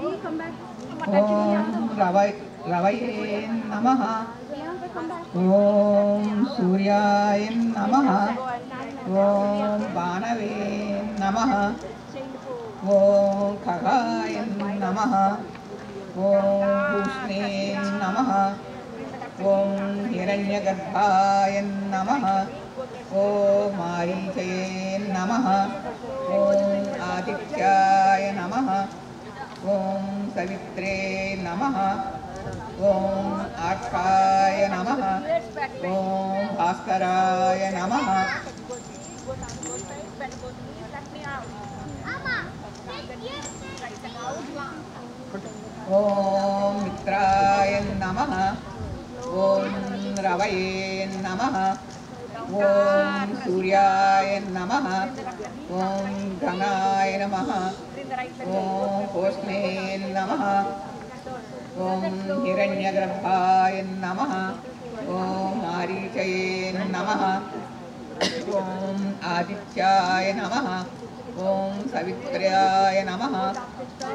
ओम रवये नमः। ओम सूर्याय नमः। ओम भानवे नमः। ओम खगाय नमः। ओम पूष्णे नमः। ओम हिरण्यगर्भाय नमः। ओम मारीचे नमः। ओम आदित्याय नमः। ओम सवित्रे नमः। ओम आर्काय नमः। ओम भास्कराय नमः। ओम मित्राय नमः। ओम रवये नमः। ओम सूर्याय नमः। ओम गंगाय नमः। ओम पूष्णे नमः। ओम हिरण्यगर्भाय नमः। ओम मारीचये नमः। ओम आदित्याय नमः। ओम सवित्र्याय नमः।